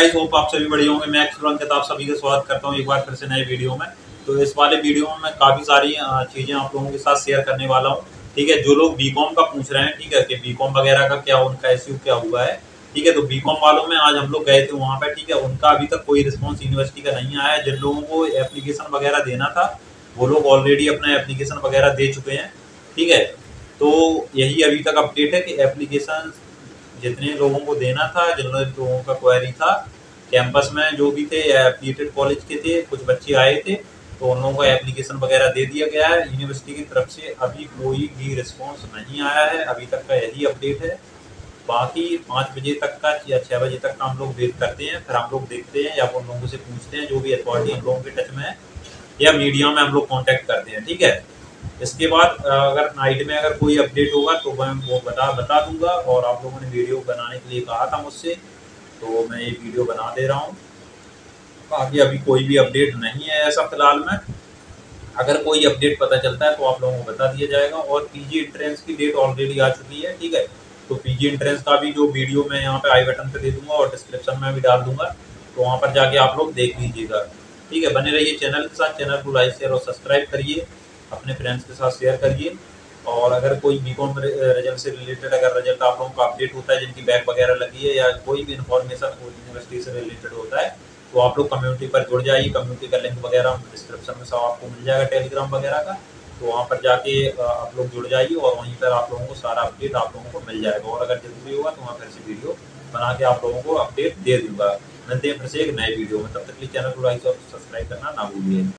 Guys, hope आप सभी बढ़िया होंगे। मैं एक्सप्लोर आप सभी का स्वागत करता हूं एक बार फिर से नए वीडियो में। तो इस वाले वीडियो में मैं काफ़ी सारी चीज़ें आप लोगों के साथ शेयर करने वाला हूं। ठीक है, जो लोग बीकॉम का पूछ रहे हैं, ठीक है, कि बीकॉम वगैरह का क्या उनका इश्यू क्या हुआ है। ठीक है, तो बीकॉम वालों में आज हम लोग गए थे वहाँ पे। ठीक है, उनका अभी तक कोई रिस्पॉन्स यूनिवर्सिटी का नहीं आया है। जिन लोगों को एप्लीकेशन वगैरह देना था वो लोग ऑलरेडी अपना एप्लीकेशन वगैरह दे चुके हैं। ठीक है, तो यही अभी तक अपडेट है कि एप्लीकेशन जितने लोगों को देना था, जिन लोगों का क्वेरी था कैंपस में जो भी थे या एफिलिएटेड कॉलेज के थे, कुछ बच्चे आए थे, तो उन लोगों को एप्लीकेशन वगैरह दे दिया गया है। यूनिवर्सिटी की तरफ से अभी कोई भी रिस्पॉन्स नहीं आया है, अभी तक का यही अपडेट है। बाकी 5 बजे तक का या 6 बजे तक का हम लोग वेट करते हैं, फिर हम लोग देखते हैं या उन लोगों से पूछते हैं जो भी अथॉरिटी हम लोगों के टच में है, या मीडिया में हम लोग कॉन्टैक्ट करते हैं। ठीक है, इसके बाद अगर नाइट में अगर कोई अपडेट होगा तो मैं वो बता दूंगा। और आप लोगों ने वीडियो बनाने के लिए कहा था मुझसे, तो मैं ये वीडियो बना दे रहा हूँ। बाकी अभी कोई भी अपडेट नहीं है ऐसा फिलहाल में। अगर कोई अपडेट पता चलता है तो आप लोगों को बता दिया जाएगा। और पीजी एंट्रेंस की डेट ऑलरेडी आ चुकी है। ठीक है, तो पीजी एंट्रेंस का भी जो वीडियो मैं यहाँ पे आई बटन पे दे दूंगा और डिस्क्रिप्शन में भी डाल दूंगा, तो वहाँ पर जाके आप लोग देख लीजिएगा। ठीक है, बने रहिए चैनल के साथ। चैनल को लाइक शेयर और सब्सक्राइब करिए, अपने फ्रेंड्स के साथ शेयर करिए। और अगर कोई बीकॉम रिजल्ट से रिलेटेड अगर रिजल्ट आप लोगों का अपडेट होता है, जिनकी बैक वगैरह लगी है, या कोई भी इन्फॉर्मेशन यूनिवर्सिटी से रिलेटेड होता है, तो आप लोग कम्युनिटी पर जुड़ जाइए। कम्युनिटी का लिंक वगैरह डिस्क्रिप्शन में सब आपको मिल जाएगा, टेलीग्राम वगैरह का। तो वहाँ पर जाके आप लोग जुड़ जाइए और वहीं पर आप लोगों को सारा अपडेट आप लोगों को मिल जाएगा। और अगर जरूरी होगा तो वहाँ फिर से वीडियो बना के आप लोगों को अपडेट दे दूंगा। मिलते हैं फिर से एक नए वीडियो में, तब तक के लिए चैनल को लाइक और सब्सक्राइब करना ना भूलिए।